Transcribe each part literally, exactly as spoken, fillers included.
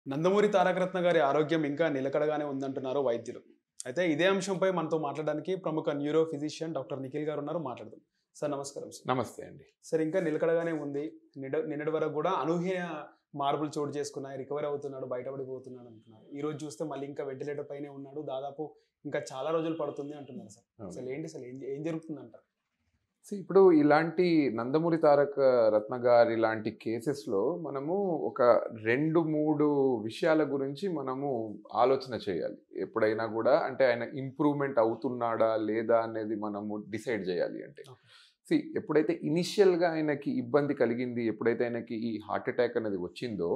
నందమూరి తారకరత్న గారి ఆరోగ్యం ఇంకా నిలకడగానే ఉందంటున్నారు వైద్యులు. అయితే ఇదే అంశంపై మనతో మాట్లాడడానికి ప్రముఖ న్యూరో ఫిజిషియన్ డాక్టర్ నిఖిల్ గారు ఉన్నారు. మాట్లాడదాం. సార్ నమస్కారం సార్. నమస్తే అండి. సార్ ఇంకా నిలకడగానే ఉంది. నిడ నిన్నటి వరకు కూడా అనూహ్య మార్పులు చోటు చేసుకున్నాయి. రికవర్ అవుతున్నాడు, బయటపడిపోతున్నాడు అంటున్నారు. ఈ రోజు చూస్తే మళ్ళీ ఇంకా వెంటిలేటర్ పైనే ఉన్నాడు. దాదాపు ఇంకా చాలా రోజులు పడుతుంది అంటున్నారు సార్. అవును. అసలు ఏంటి అసలు ఏం ఏం జరుగుతుందంటారు? సో, ఇప్పుడు ఇలాంటి నందమూరి తారక రత్న గారి లాంటి కేసెస్‌లో మనము ఒక రెండు, మూడు విషయాల గురించి మనము ఆలోచన చేయాలి. ఎప్పుడైనా గూడా అంటే ఆయన ఇంప్రూవ్‌మెంట్ అవుతున్నాడా? లేదా? అనేది మనము డిసైడ్ జేయాలి అంటే. ఓకే. సీ ఎప్పుడైతే ఇనిషియల్‌గా ఆయనకి ఇబ్బంది కలిగింది, ఎప్పుడైతే ఆయనకి ఈ హార్ట్ అటాక్ అనేది వచ్చిందో,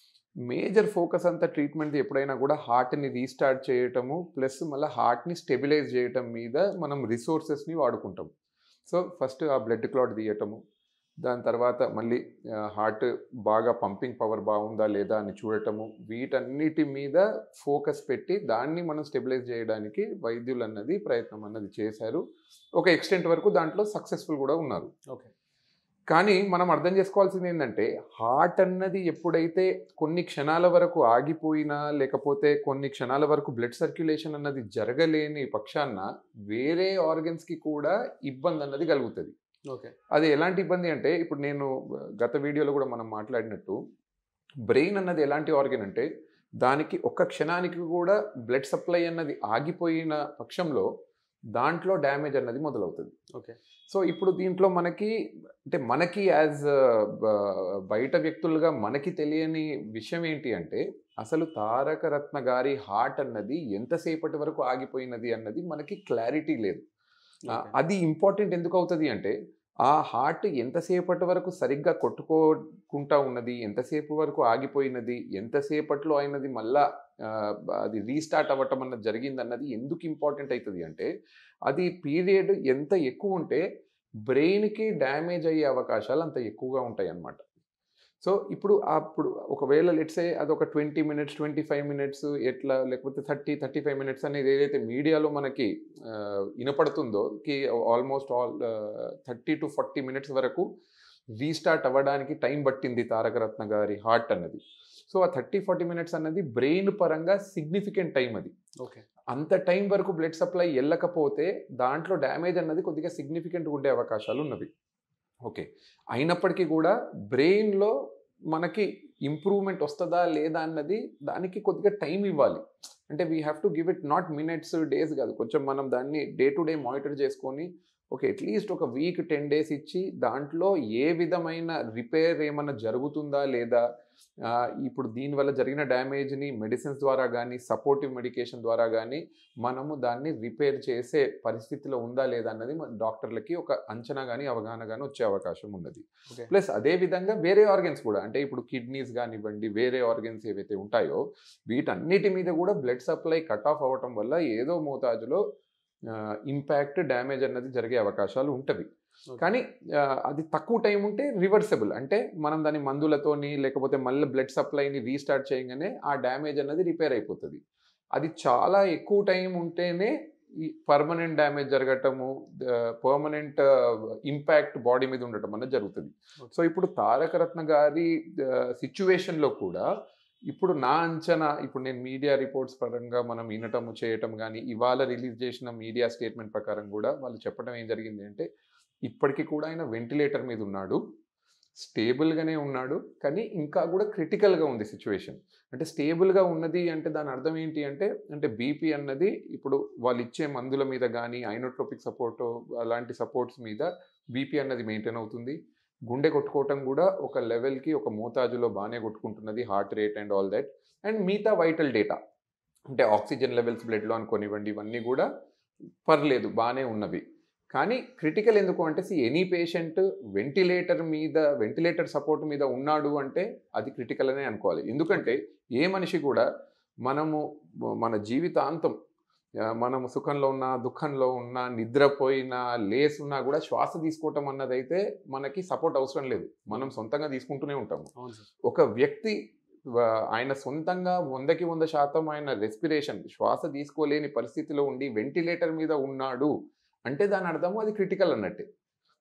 మేజర్ ఫోకస్ అంతా ట్రీట్మెంట్‌ది ఎప్పుడైనా గూడా హార్ట్‌ని రీస్టార్ట్ చేయటము, ప్లస్ మళ్ళా హార్ట్‌ని స్టెబిలైజ్ జేయటం మీద మనం రిసోర్సెస్‌ని వాడుకుంటాం. సో, ఫస్ట్ ఆ బ్లడ్ క్లాట్ తీయటము. దాని తర్వాత మళ్ళీ ఆహ్, హార్ట్ బాగా పంపింగ్ పవర్ బావుందా లేదా అని చూడటము. వీటన్నిటి మీద ఫోకస్ పెట్టి దాన్ని మనం స్టెబిలైజ్ చేయడానికి వైద్యులన్నది ప్రయత్నం అన్నది చేశారు. ఒక ఎక్స్‌టెంట్ వరకు దాంట్లో సక్సెస్‌ఫుల్ గూడా ఉన్నారు. ఓకే. కానీ మనం అర్థం చేసుకోవాల్సిందేంటంటే, హార్ట్ అన్నది ఎప్పుడైతే కొన్ని క్షణాల వరకు ఆగిపోయినా, లేకపోతే కొన్ని క్షణాల వరకు బ్లడ్ సర్క్యులేషన్ అన్నది జరగలేని పక్షాన వేరే ఆర్గన్స్‌కి కూడా ఇబ్బందన్నది కలుగుతది. ఓకే. అది ఎలాంటి ఇబ్బంది అంటే, ఇప్పుడు నేను గత వీడియోలో కూడా మనం మాట్లాడినట్టు, బ్రెయిన్ అన్నది ఎలాంటి ఆర్గన్ అంటే, దానికి ఒక్క క్షణానికి కూడా బ్లడ్ సప్లై అన్నది ఆగిపోయిన పక్షంలో, దాంట్లో డ్యామేజ్ అన్నది మొదలవుతది. ఓకే. సో, ఇప్పుడు దీంట్లో మనకి అంటే మనకి యాజ్ బ బయట వ్యక్తులుగా మనకి తెలియని విషయం ఏంటి అంటే, అసలు 'తారక రత్న' గారి హార్ట్ అన్నది ఎంతసేపటి వరకు ఆగిపోయినది అన్నది మనకి క్లారిటీ లేదు. ఆహ్, ఓకే. అది ఇంపార్టెంట్ ఎందుకవుతది అంటే, ఆ హార్ట్ ఎంతసేపటి వరకు సరిగ్గా కొట్టుకోకుంటా ఉన్నది, ఎంతసేపు వరకు ఆగిపోయినది, ఎంతసేపట్లో అయినది మళ్ళా ఆహ్, అది రీస్టార్ట్ అవ్వటం అన్నది జరిగిందన్నది ఎందుకు ఇంపార్టెంట్ అయితది అంటే, అది పీరియడ్ ఎంత ఎక్కువుంటే బ్రెయిన్‌కి డ్యామేజ్ అయ్యే అవకాశాలు అంత ఎక్కువగా ఉంటాయన్నమాట. సో, ఇప్పుడు అప్పుడు ఒకవేళ లెట్స్ సే అదొక ఇరవై మినిట్స్, ఇరవై ఐదు మినిట్స్ ఎట్లా లేకపోతే ముప్పై, ముప్పై ఐదు మినిట్స్ అనేది ఏదైతే మీడియాలో మనకి ఆహ్, ఇనపడుతుందో కి ఆల్‌మోస్ట్ ఆల్ ఆహ్, ముప్పై నలభై మినిట్స్ వరకు రీస్టార్ట్ అవ్వడానికి టైం పట్టింది 'తారక రత్న' గారి హార్ట్ అన్నది. సో, ఆ ముప్పై, నలభై మినిట్స్ అన్నది బ్రెయిన్ పరంగా సిగ్నిఫికెంట్ టైం అది. ఓకే. అంత టైం వరకు బ్లడ్ సప్లై ఎళ్ళకపోతే దాంట్లో డ్యామేజ్ అన్నది కొద్దిగా సిగ్నిఫికెంట్‌గా ఉండే అవకాశాలున్నవి. ఓకే. అయినప్పటికీ గూడా బ్రెయిన్‌లో మనకి ఇంప్రూవ్‌మెంట్ వస్తదా? లేదా? అన్నది దానికి కొద్దిగా టైమ్ ఇవ్వాలి. అంటే we have to give it not minutes, days గాదు. కొంచెం మనం దాన్ని డే టు డే మానిటర్ చేసుకొని ఓకే. అట్‌లీస్ట్ ఒక వీక్, పది డేస్ ఇచ్చి దాంట్లో ఏ విధమైన రిపేర్ ఏమన్నా జరుగుతుందా? లేదా? ఆహ్, ఇప్పుడు దీనివల్ల జరిగిన డ్యామేజ్‌ని మెడిసిన్స్ ద్వారా గానీ, సపోర్టివ్ మెడికేషన్ ద్వారా గానీ మనము దాన్ని రిపేర్ చేసే పరిస్థితిలో ఉందా? లేదా? అన్నది మన డాక్టర్‌లకి ఒక అంచనా గాని, అవగాహన గాని వచ్చే అవకాశం ఉన్నది. ఓకే. ప్లస్ అదే విధంగా వేరే ఆర్గన్స్ కూడా అంటే ఇప్పుడు కిడ్నీస్ గానివ్వండి, వేరే ఆర్గన్స్ ఏవైతే ఉంటాయో వీటన్నిటి మీద గూడా బ్లడ్ సప్లై కట్ ఆఫ్ అవ్వటం వల్ల ఏదో మోతాదులో ఆహ్, ఇంపాక్ట్, డ్యామేజ్ అన్నది జరిగే అవకాశాలు ఉంటవి. ఓకే. కానీ ఆహ్, అది తక్కువ టైం ఉంటే రివర్సిబుల్. అంటే మనం దాన్ని మందులతోని లేకపోతే మళ్ళీ బ్లడ్ సప్లైని రీస్టార్ట్ చేయంగానే ఆ డ్యామేజ్ అన్నది రిపేర్ అయిపోతది. అది చాలా ఎక్కువ టైం ఉంటేనే ఈ పర్మనెంట్ డ్యామేజ్ జరగటము, ఆహ్, పర్మనెంట్ ఇంపాక్ట్ బాడీ మీద ఉండటం అన్నది జరుగుతది. ఓకే. సో, ఇప్పుడు 'తారక రత్న' గారి ఆహ్, సిట్యుయేషన్‌లో కూడా ఇప్పుడు నా అంచనా ఇప్పుడు నేను మీడియా రిపోర్ట్స్ పరంగా మనం వినటము, చేయటం గానీ, ఇవాళ రిలీజ్ చేసిన మీడియా స్టేట్‌మెంట్ ప్రకారం గూడా వాళ్ళు చెప్పడం ఏం జరిగింది అంటే, ఇప్పటికి కూడా ఆయన వెంటిలేటర్ మీద ఉన్నాడు. స్టేబుల్‌గానే ఉన్నాడు. కానీ ఇంకా గూడా క్రిటికల్‌గా ఉంది సిట్యుయేషన్. అంటే స్టేబుల్‌గా ఉన్నది అంటే దాని అర్థం ఏంటి అంటే, అంటే బీపీ అన్నది ఇప్పుడు వాళ్ళిచ్చే మందుల మీద గానీ, ఐనోట్రోపిక్ సపోర్టో అలాంటి సపోర్ట్స్ మీద బీపీ అన్నది మెయింటైన్ అవుతుంది. గుండె కొట్టుకోవటం గూడా ఒక లెవెల్‌కి ఒక మోతాజులో బానే కొట్టుకుంటున్నది. Heart rate and all that. And మిగతా వైటల్ డేటా అంటే ఆక్సిజన్ లెవెల్స్ బ్లడ్‌లో అనుకోనివ్వండి, ఇవన్నీ గూడా పర్లేదు బానే ఉన్నవి. కానీ క్రిటికల్ ఎందుకు అంటే సీ ఎనీ పేషెంట్ వెంటిలేటర్ మీద వెంటిలేటర్ సపోర్ట్ మీద ఉన్నాడు అంటే అది క్రిటికల్ అనే అనుకోవాలి. ఎందుకంటే ఏ మనిషి కూడా మనము మన జీవితాంతం ఆహ్, మనము సుఖంలో ఉన్నా, దుఃఖంలో ఉన్నా, నిద్రపోయినా, లేసున్నా గూడా శ్వాస తీసుకోవటం అన్నదైతే మనకి సపోర్ట్ అవసరం లేదు. మనం సొంతంగా తీసుకుంటూనే ఉంటాము. అవును సార్. ఒక వ్యక్తి వ ఆయన సొంతంగా వందకి వంద శాతం ఆయన రెస్పిరేషన్ శ్వాస తీసుకోలేని పరిస్థితిలో ఉండి వెంటిలేటర్ మీద ఉన్నాడు అంటే దాని అర్థము అది క్రిటికల్ అన్నట్టే.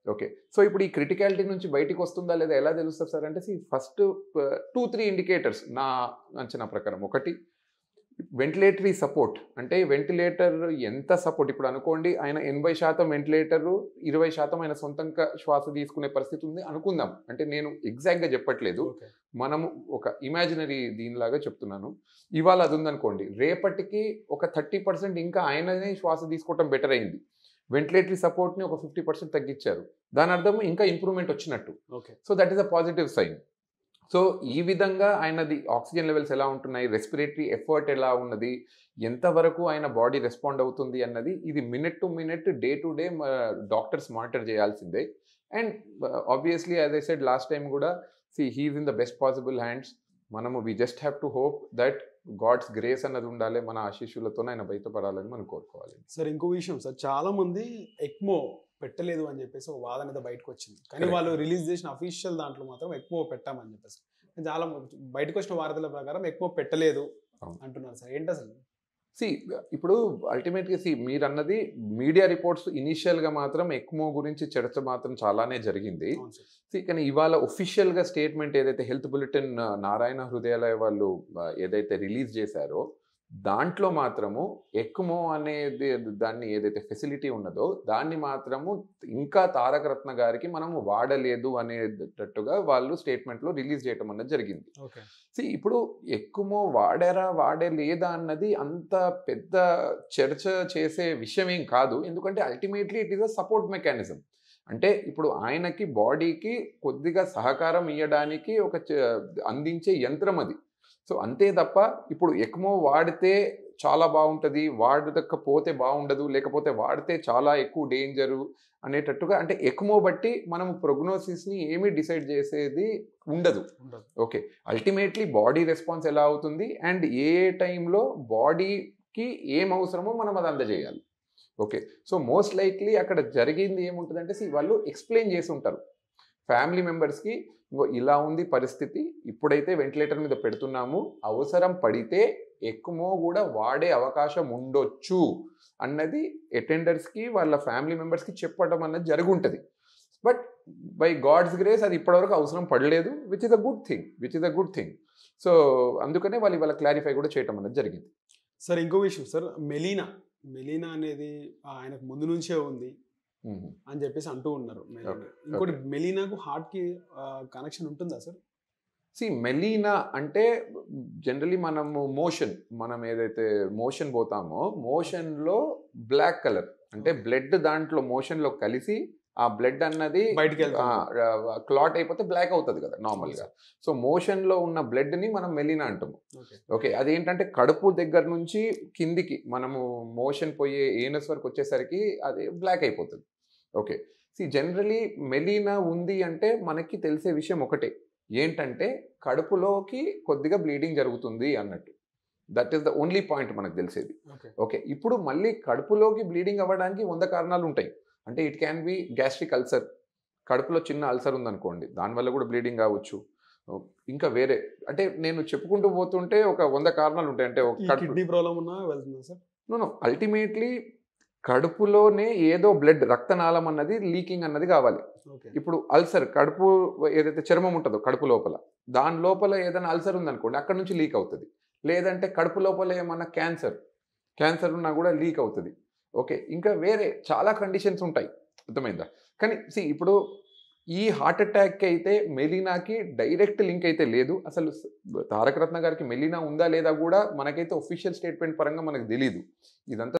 ఓకే. సో ఇప్పుడు ఈ క్రిటికాలిటీ నుంచి బయటికి వస్తుందా లేదా ఎలా తెలుస్తుంది సార్ అంటే ఫస్ట్ టూ త్రీ ఇండికేటర్స్ నా అంచనా ప్రకారం. ఒకటి వెంటిలేటరీ సపోర్ట్, అంటే వెంటిలేటర్ ఎంత సపోర్ట్, ఇప్పుడు అనుకోండి ఆయన ఎనభై శాతం వెంటిలేటరు, ఇరవై శాతం ఆయన సొంతంగా శ్వాస తీసుకునే పరిస్థితి ఉంది అనుకుందాం. అంటే నేను ఎగ్జాక్ట్గా చెప్పట్లేదు, మనము ఒక ఇమాజినరీ దీనిలాగా చెప్తున్నాను. ఇవాళ అది ఉందనుకోండి, రేపటికి ఒక థర్టీ పర్సెంట్ ఇంకా ఆయననే శ్వాస తీసుకోవటం బెటర్ అయింది, వెంటిలేటరీ సపోర్ట్ని ఒక ఫిఫ్టీ పర్సెంట్ తగ్గించారు, దాని అర్థం ఇంకా ఇంప్రూవ్మెంట్ వచ్చినట్టు. So that is a positive sign. So ఈ విధంగా ఆయనది ఆక్సిజన్ లెవెల్స్ ఎలా ఉంటున్నాయి, రెస్పిరేటరీ ఎఫర్ట్ ఎలా ఉన్నది, ఎంతవరకు ఆయన బాడీ రెస్పాండ్ అవుతుంది అన్నది ఇది minute to minute, day to day doctors monitor చేయాల్సిందే. And obviously as I said last time కూడా, see he's in the best possible hands. మనము we just have to hope that God's grace అన్నది ఉండాలి, మన ఆశీస్సులతో ఆయన బయటపడాలని మనం కోరుకోవాలి. సార్ ఇంకో విషయం సార్, చాలా మంది ఎక్మో పెట్టలేదు అని చెప్పేసి ఒక వాదన మీద బయటకు వచ్చింది, కానీ వాళ్ళు రిలీజ్ చేసిన అఫీషియల్ దాంట్లో మాత్రం ఎక్మో పెట్టామని చెప్పేసి చాలా బయటకు వచ్చిన వార్తల ప్రకారం ఎక్మో పెట్టలేదు అంటున్నారు సార్, ఏంటి అసలు? సి ఇప్పుడు అల్టిమేట్గా సి మీరు అన్నది మీడియా రిపోర్ట్స్ ఇనీషియల్గా మాత్రం ఎక్మో గురించి చర్చ మాత్రం చాలానే జరిగింది. సి కానీ ఇవాళ ఒఫిషియల్గా స్టేట్మెంట్ ఏదైతే హెల్త్ బులెటిన్ నారాయణ హృదయాలయ వాళ్ళు ఏదైతే రిలీజ్ చేశారో దాంట్లో మాత్రము ఎక్మో అనేది దాన్ని ఏదైతే ఫెసిలిటీ ఉన్నదో దాన్ని మాత్రము ఇంకా తారకరత్న గారికి మనము వాడలేదు అనేటట్టుగా వాళ్ళు స్టేట్మెంట్లో రిలీజ్ చేయడం అన్నది జరిగింది. సి ఇప్పుడు ఎక్మో వాడారా వాడే లేదా అన్నది అంత పెద్ద చర్చ చేసే విషయం ఏం కాదు, ఎందుకంటే ultimately it is a support mechanism. అంటే ఇప్పుడు ఆయనకి బాడీకి కొద్దిగా సహకారం ఇవ్వడానికి ఒక అందించే యంత్రం అది. సో అంతే తప్ప ఇప్పుడు ఎక్మో వాడితే చాలా బాగుంటుంది, వాడకపోతే బాగుండదు, లేకపోతే వాడితే చాలా ఎక్కువ డేంజరు అనేటట్టుగా, అంటే ఎక్మో బట్టి మనం ప్రోగ్నోసిస్ని ఏమీ డిసైడ్ చేసేది ఉండదు. ఓకే, అల్టిమేట్లీ బాడీ రెస్పాన్స్ ఎలా అవుతుంది అండ్ ఏ టైంలో బాడీకి ఏం అవసరమో మనం అది అందజేయాలి. ఓకే, సో మోస్ట్ లైక్లీ అక్కడ జరిగింది ఏముంటుందంటే సి వాళ్ళు ఎక్స్ప్లెయిన్ చేసి ఉంటారు ఫ్యామిలీ మెంబర్స్కి, ఇలా ఉంది పరిస్థితి, ఇప్పుడైతే వెంటిలేటర్ మీద పెడుతున్నాము, అవసరం పడితే ఎక్మో కూడా వాడే అవకాశం ఉండొచ్చు అన్నది అటెండర్స్కి వాళ్ళ ఫ్యామిలీ మెంబర్స్కి చెప్పడం అన్నది జరుగుంటుంది. బట్ బై గాడ్స్ గ్రేస్ అది ఇప్పటివరకు అవసరం పడలేదు, which is a good thing which is a good thing so అందుకనే వాళ్ళు ఇవాళ క్లారిఫై కూడా చేయడం అనేది జరిగింది. సార్ ఇంకో విషయం సార్, మెలీనా మెలీనా అనేది ఆయనకు ముందు నుంచే ఉంది అని చెప్పేసి అంటూ ఉన్నారు. ఇంకోటి మెలీనాకు హార్ట్ కి కనెక్షన్ ఉంటుందా సార్? సి మెలీనా అంటే జనరలీ మనము మోషన్ మనం ఏదైతే మోషన్ పోతామో మోషన్లో బ్లాక్ కలర్ అంటే బ్లడ్ దాంట్లో మోషన్లో కలిసి ఆ బ్లడ్ అన్నది బయటికి క్లాట్ అయిపోతే బ్లాక్ అవుతుంది కదా నార్మల్గా. సో మోషన్లో ఉన్న బ్లడ్ని మనం మెలీనా అంటాము. ఓకే, అదేంటంటే కడుపు దగ్గర నుంచి కిందికి మనము మోషన్ పోయే ఏనస్ వరకు వచ్చేసరికి అది బ్లాక్ అయిపోతుంది. ఓకే, సి జనరలీ మెలీనా ఉంది అంటే మనకి తెలిసే విషయం ఒకటే, ఏంటంటే కడుపులోకి కొద్దిగా బ్లీడింగ్ జరుగుతుంది అన్నట్టు. That is the only point మనకు తెలిసేది. ఓకే, ఇప్పుడు మళ్ళీ కడుపులోకి బ్లీడింగ్ అవ్వడానికి వంద కారణాలు ఉంటాయి. అంటే it can be gastric ulcer, కడుపులో చిన్న అల్సర్ ఉందనుకోండి దానివల్ల కూడా బ్లీడింగ్ కావచ్చు. ఇంకా వేరే అంటే నేను చెప్పుకుంటూ పోతుంటే ఒక వంద కారణాలు ఉంటాయి. అంటే ఒక కిడ్నీ ప్రాబ్లం ఉన్నా వెళ్తుందా సార్? నో అల్టిమేట్లీ కడుపులోనే ఏదో బ్లడ్ రక్తనాళం అన్నది లీకింగ్ అన్నది కావాలి. ఇప్పుడు అల్సర్ కడుపు ఏదైతే చర్మం ఉంటుందో కడుపు లోపల దాని లోపల ఏదైనా అల్సర్ ఉందనుకోండి అక్కడ నుంచి లీక్ అవుతుంది. లేదంటే కడుపు లోపల ఏమన్నా క్యాన్సర్ క్యాన్సర్ ఉన్నా కూడా లీక్ అవుతుంది. ఓకే, ఇంకా వేరే చాలా కండిషన్స్ ఉంటాయి, అర్థమైందా? కానీ సి ఇప్పుడు ఈ హార్ట్ అటాక్కి అయితే మెలీనాకి డైరెక్ట్ లింక్ అయితే లేదు. అసలు తారకరత్న గారికి మెలీనా ఉందా లేదా కూడా మనకైతే ఒఫిషియల్ స్టేట్మెంట్ పరంగా మనకు తెలీదు. ఇదంతా